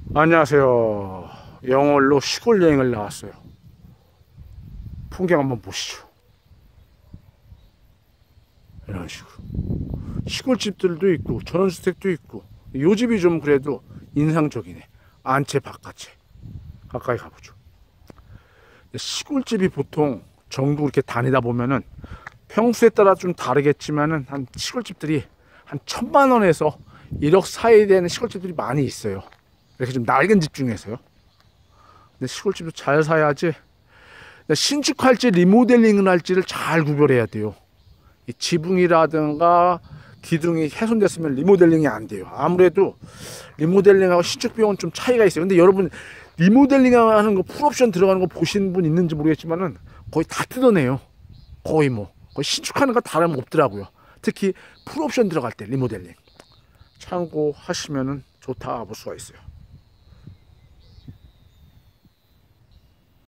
안녕하세요. 영월로 시골 여행을 나왔어요. 풍경 한번 보시죠. 이런 식으로 시골집들도 있고 전원주택도 있고, 요 집이 좀 그래도 인상적이네. 안채 바깥채. 가까이 가보죠. 시골집이 보통 전국 이렇게 다니다 보면은 평수에 따라 좀 다르겠지만은 한 시골집들이 한 1,000만 원에서 1억 사이 되는 시골집들이 많이 있어요. 이렇게 좀 낡은 집 중에서요. 근데 시골집도 잘 사야지, 신축할지 리모델링을 할지를 잘 구별해야 돼요. 이 지붕이라든가 기둥이 훼손됐으면 리모델링이 안 돼요. 아무래도 리모델링하고 신축 비용은 좀 차이가 있어요. 근데 여러분, 리모델링 하는 거 풀옵션 들어가는 거 보신 분 있는지 모르겠지만은 거의 다 뜯어내요. 거의 거의 신축하는 거 다름없더라고요. 특히 풀옵션 들어갈 때 리모델링 참고하시면은 좋다 볼 수가 있어요.